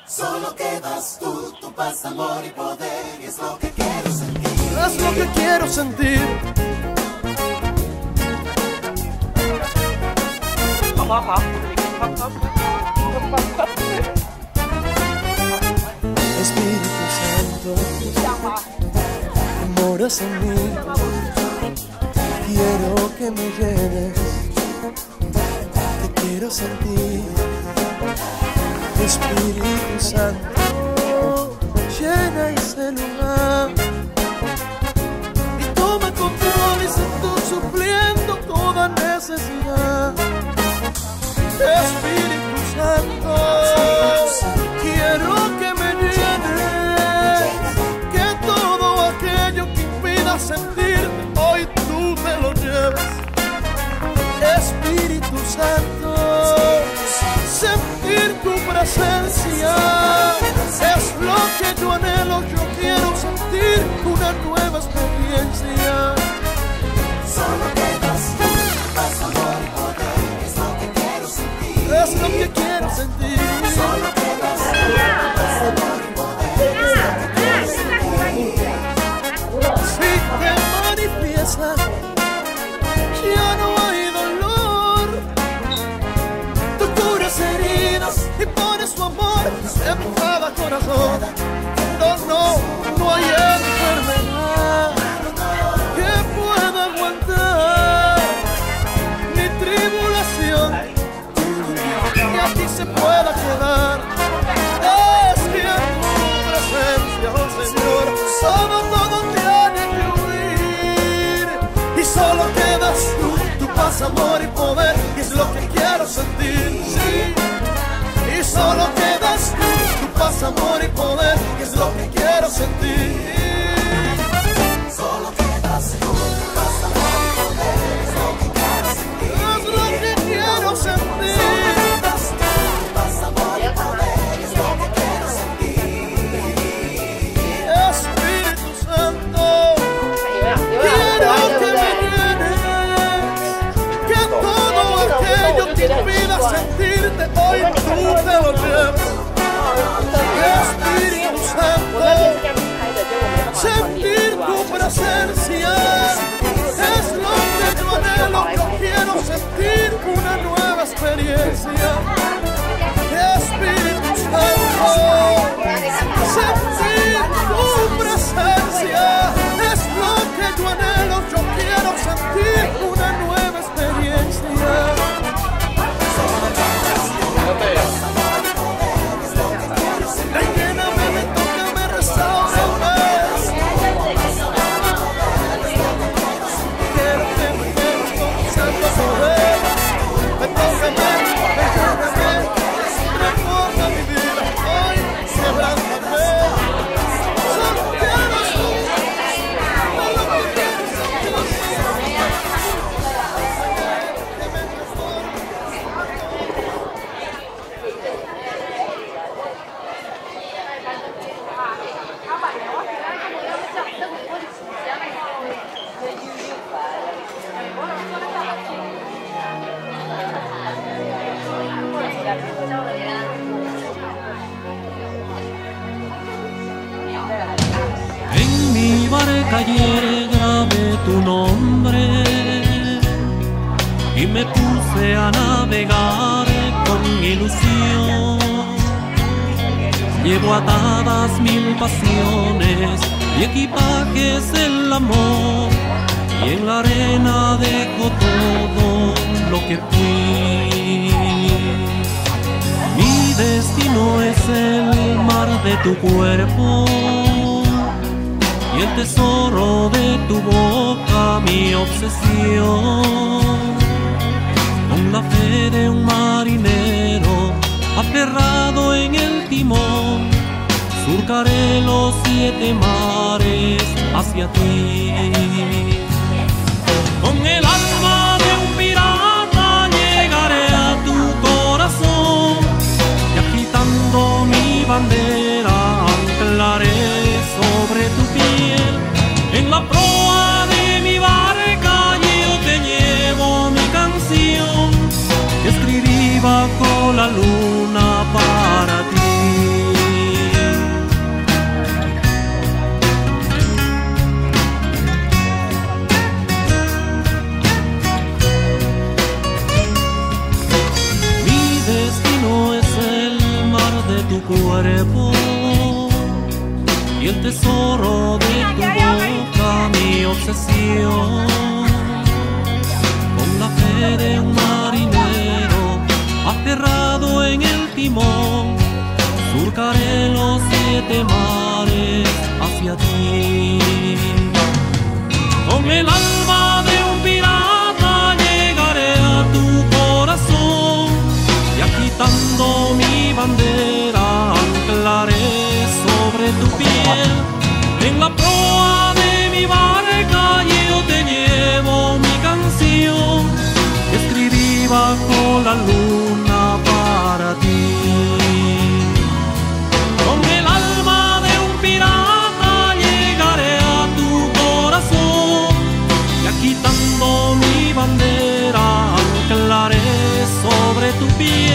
Solo quedas tú, tu paz, amor y poder, y es lo que quiero sentir. Es lo que quiero sentir. Espíritu Santo, moras en mí. Quiero que me llenes, te quiero sentir. Espíritu Santo, llena ese lugar y toma control y sé tú supliendo toda necesidad. Espíritu Santo, quiero que me llenes, que todo aquello que impida sentirte, hoy tú te lo lleves. Espíritu Santo, sentir tu presencia es lo que yo anhelo. Yo quiero sentir una nueva experiencia. Solo quedas tú, tu paz, amor y poder, es lo que quiero sentir. Es lo que quiero sentir. Solo quedas tú, tu paz, amor y poder, es lo que quiero sentir. Si te manifiestas, ya no hay dolor. Tú curas heridas y pones tu amor en cada corazón. No hay enfermedad que pueda aguantar ni tribulación que aquí se pueda quedar. Es que en tu presencia, oh Señor, todo tiene que huir y solo quedas tú, tu paz, amor y poder, y es lo que quiero sentir, sí. Y solo quedas tú, tu paz, amor y poder, y es lo que quiero sentir. Solo quedas tú, tu paz, amor y poder, es lo que quiero sentir. Es lo que quiero sentir. Solo quedas tú, tu paz, amor y poder, es lo que quiero sentir. Espíritu Santo, quiero que me llenes, que todo aquello que impida sentirte, hoy tú te lo lleves. Espíritu Santo, sentir tu presencia es lo que yo anhelo. Yo quiero sentir una nueva experiencia. Espíritu Santo, sentir tu presencia es lo que yo anhelo. Yo quiero sentir una nueva experiencia. Lléname, me toca, me restaura. Quiero que me llenes con tu santo poder. Me toca, me lléname, transforma mi vida hoy, quebrántame. Solo quiero En mi barca ayer grabé tu nombre y me puse a navegar con ilusión. Llevo atadas 1000 pasiones y equipajes el amor, y en la arena dejo todo lo que fui. Mi destino es el mar de tu cuerpo y el tesoro de tu boca, mi obsesión. Con la fe de un marinero aferrado en el timón, surcaré los 7 mares hacia ti. Con el alma de un pirata llegaré a tu corazón y agitando mi bandera anclaré sobre tu piel. En la proa de mi barca yo te llevo mi canción que escribí bajo la luna para ti. tu cuerpo y el tesoro de tu boca, mi obsesión. Con la fe de un marinero aferrado en el timón, surcaré los 7 mares hacia ti. Con el alma de un pirata llegaré a tu corazón y agitando mi bandera anclaré sobre tu piel. En la proa de mi barca yo te llevo mi canción que escribí bajo la luna para ti. Con el alma de un pirata llegaré a tu corazón y agitando mi bandera anclaré sobre tu piel.